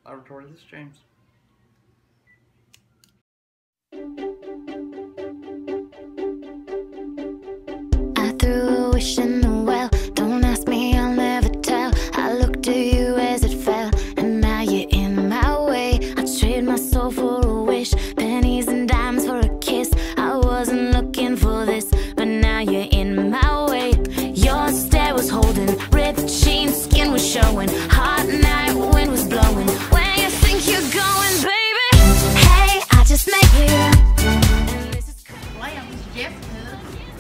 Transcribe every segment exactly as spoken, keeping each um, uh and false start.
Laboratory, this is James. I threw a wish in the well. Don't ask me, I'll never tell. I looked at you as it fell, and now you're in my way. I trade my soul for a wish, pennies and dimes for a kiss. I wasn't looking for this, but now you're in my way. Your stare was holding, ripped jeans, skin was showing. Hot night, wind was blowing. Where you think you're going, baby? Hey, I just met you, and this is crazy. Wow, this is Jessica.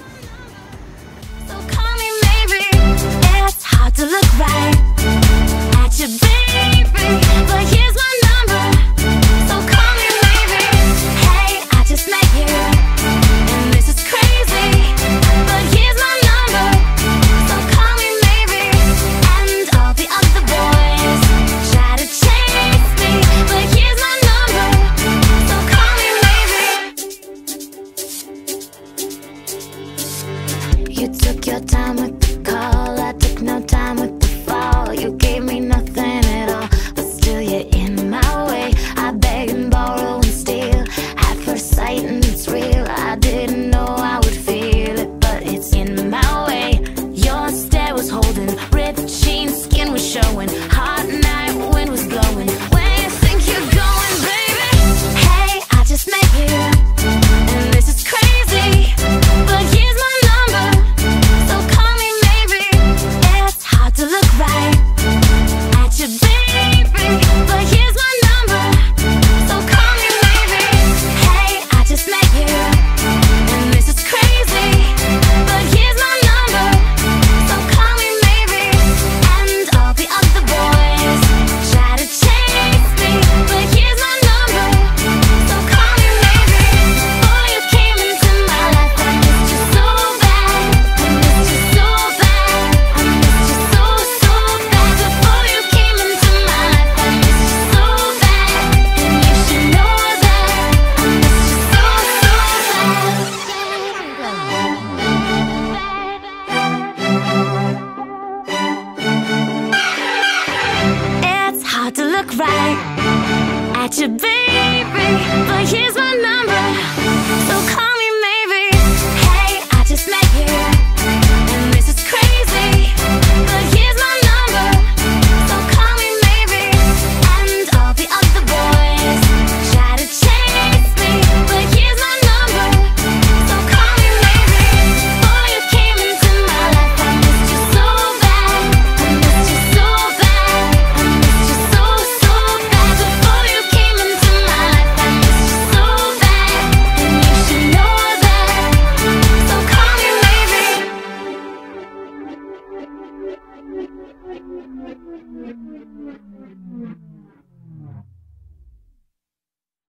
So call me maybe. It's hard to look right at you, baby, but here's my number. So call me maybe. Hey, I just met you, and this is crazy, but here's my number. So call me maybe. And all the other boys try to chase me, but here's my number. So call me maybe. You took your time with the call, I took no time with the fall. You gave me nothing at all, but still you're in my way. I beg and borrow and steal at first sight, and it's real. I didn't know I would feel it, but it's in my way. Your stare was holding, ripped jeans, skin was showing. Hot night, wind was blowing. Where you think you're going, baby? Hey, I just met you, and this is crazy, but here's my number. So call me maybe. It's hard to look right at you, baby, but here's my number. So call me maybe. Hey, I just met you, and this is crazy, but here's my number. So call me maybe. And all the other boys try to chase me, but here's my number. So call me maybe. Before you came into my life, I missed you so bad. I missed you so bad. I missed you so, so bad. Before you came into my life, I missed you so bad. And you should know that I missed you so, so bad. It's hard to look right at you, baby, but here's my number.